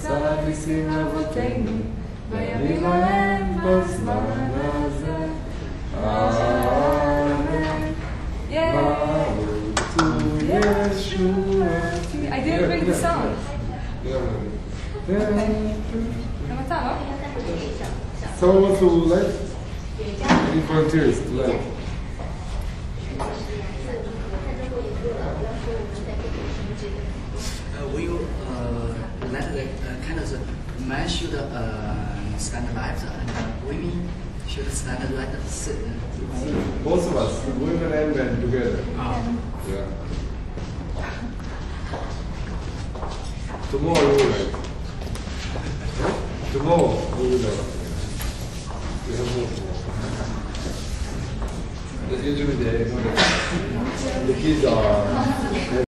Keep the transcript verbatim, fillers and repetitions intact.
עשה ניסים אבותינו, ויביא להם בזמן הזה. אמן. ברוך ישועתי. I didn't bring the song. גם אתה, לא? Someone wants to left? Any volunteers to left? Uh, we uh, let the uh, kind of the man should uh, stand left and uh, women should stand right. Sit. Both of us, women and men together. Oh. Yeah. Tomorrow we will like. Tomorrow we will like. We have more tomorrow. That's usually the, the kids are.